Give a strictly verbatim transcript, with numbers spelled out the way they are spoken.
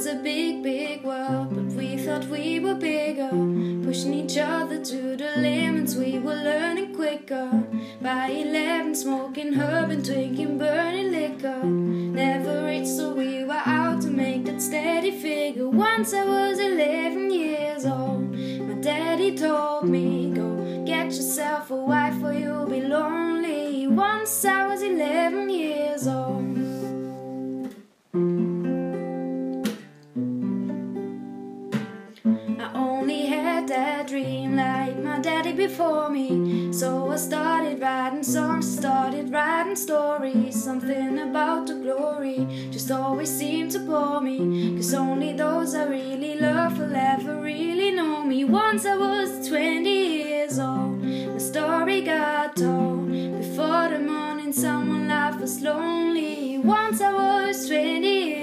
a big, big world, but we thought we were bigger, pushing each other to the limits. We were learning quicker. By eleven, smoking herb and drinking burning liquor. Never rich, so we were out to make that steady figure. Once I was eleven years old, my daddy told me, go get yourself a wife or you'll be lonely. Once I was eleven years old. I only had that dream like my daddy before me, so I started writing songs, started writing stories. Something about the glory just always seemed to bore me, cause only those I really love will ever really know me. Once I was twenty years old, my story got told. Before the morning someone life was lonely. Once I was twenty years